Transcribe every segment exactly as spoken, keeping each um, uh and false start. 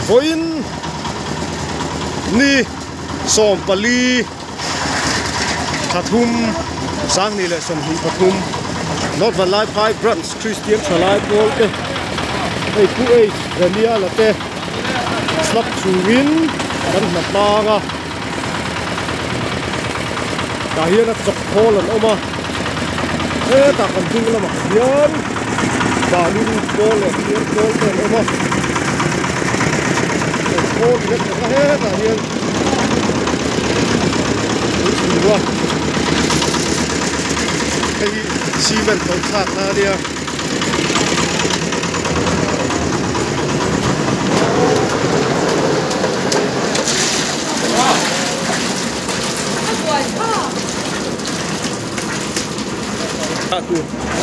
voin ni som pali Khathum sang ni le som hi Khathum not van lai phai branch Christian chalai pol ke ei pu ei rania la te slap chuin kan na tanga ta hian a chok khol an oma e ta kan ding lama hian ba lu pol le hian pol te oma pol le ta he ta hian wa cái cement tàu sạt ra đi à tu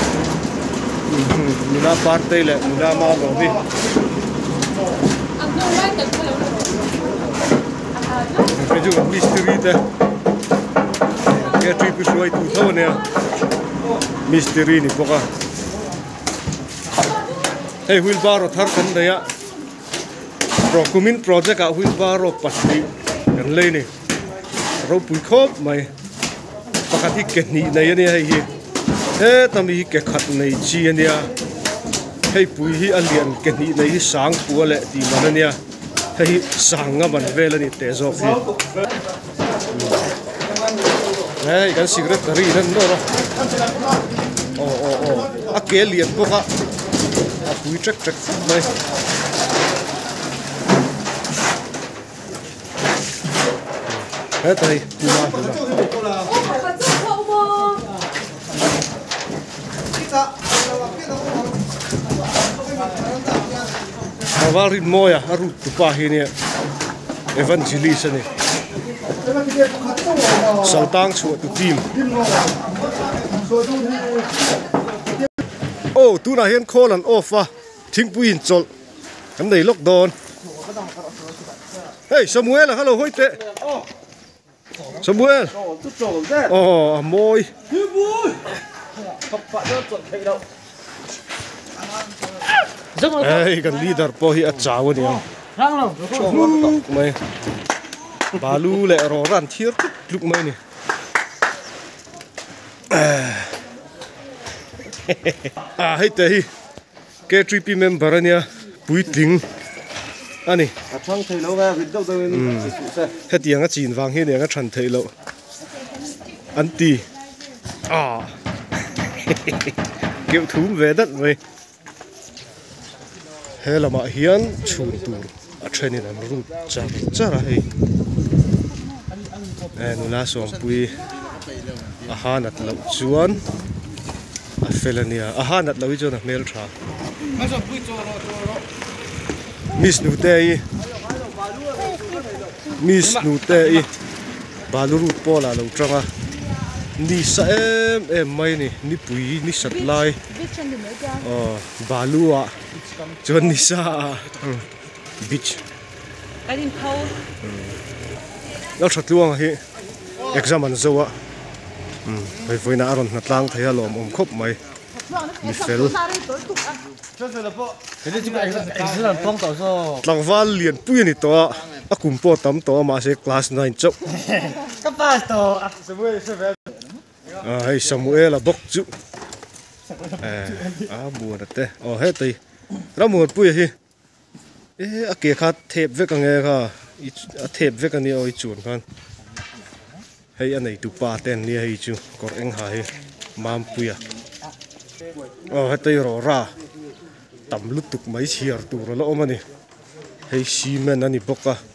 muna parte le muna ma lo đi cái chỗ mystery thế cái trip cái suy tu thôi nè mystery ni poka hey wheelbarrow thar kan daya pro kumin project a wheelbarrow pasti kan le ni ro pui khop mai pakati ke ni nei ani hei hi he tami ke khat nei chi ania hei pui hi alian ke ni nei hi sang pu le ti man ania hei sang nga ban vel ani te zo hi hey kan cigarette ri nan no ro oh oh oh a ke lian poka a pui trek trek mai he tai puma pula Avarin moja arut tu pahini evangelist ni saltang suat tu tim oh tu na hian call an off wa thing puin chol kan nei lockdown hey Samuel hello hoite Samuel oh moi hey kan leader po hi a chaw ni mai balu le ro ran thier luk mai ni ah hei te hi ke trip member ania puitling ani a thang thei lo ga vid dau dau ni se he tianga chin wang hi ne nga than thei lo anti ah kêu thum ve dat mai he lama hian chhun tur a thenin an ru chang chara hei e nula som pui a hanat lo chuan a felania a hanat lo i chuan a mel tha mis nu te i mis nu te i baluru pola lo tranga ni sa em em mai ni ni pui ni sat lai oh balua chuan ni sa beach I didn't call lo that luang hi exam an zowa hm vai voina aron na tlang thaya lom om khop mai mi fel tlangwal lian pui ni to a kumpo tam to ma se class nine chok ka pas to Samuel Samuel à hay Samuel a bok chu eh a bu na te oh he tai ramut pui hi e a ke kha thep ve ka nge kha a thep ve ka ni oi chun khan hei anei tu pa ten ni hei chu kor eng ha hi mam puya oh he tai ro ra tam lutuk mai chiar tu ro lo mani hei cement ani boka